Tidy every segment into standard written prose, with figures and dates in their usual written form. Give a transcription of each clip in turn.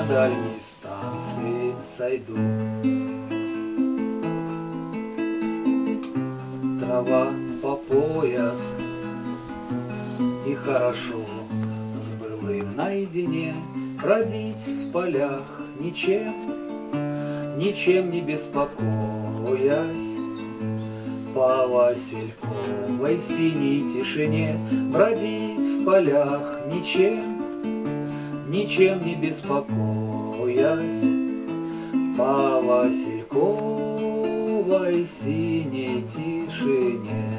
дальней станции сойду. Трава по пояс, и хорошо с былым наедине бродить в полях, ничем не беспокоясь. По васильковой синей тишине бродить в полях, ничем не беспокоясь. По васильковой синей тишине.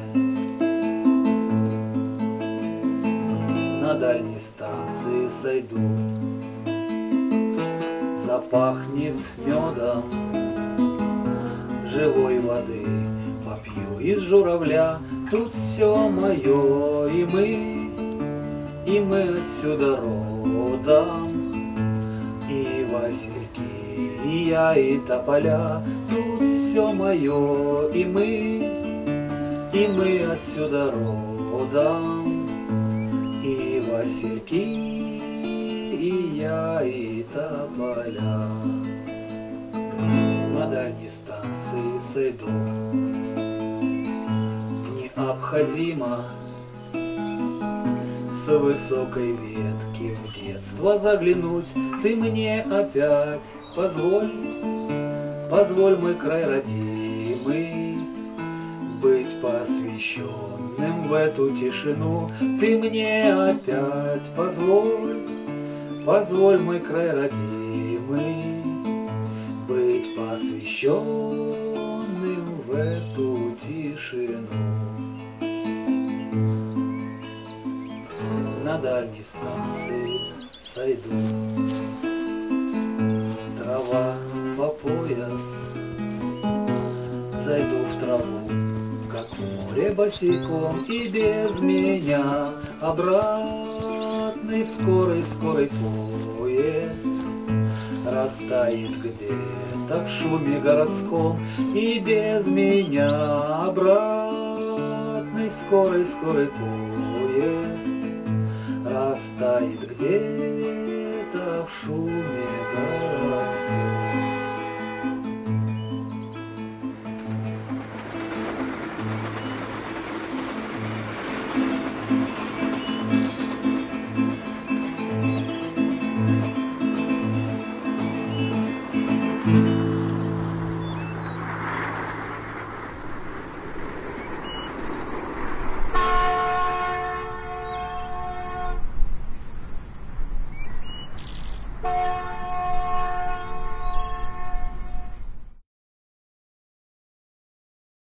На дальней станции сойду, запахнет медом живой воды, попью из журавля, тут все мое, и мы отсюда родом, и васильки, и я, и тополя, тут все мое, и мы отсюда родом, и васильки, и я, и тополя. На дальней станции сойду, необходимо с высокой ветки в детство заглянуть. Ты мне опять позволь, мой край родимый, быть посвященным в эту тишину. Ты мне опять позволь, мой край родимый, быть посвященным в эту тишину. На дальней станции сойду, трава по пояс, зайду в траву, как в море босиком, и без меня обратный скорый поезд растает где-то в шуме городском, и без меня обратный скорый поезд растает где-то в шуме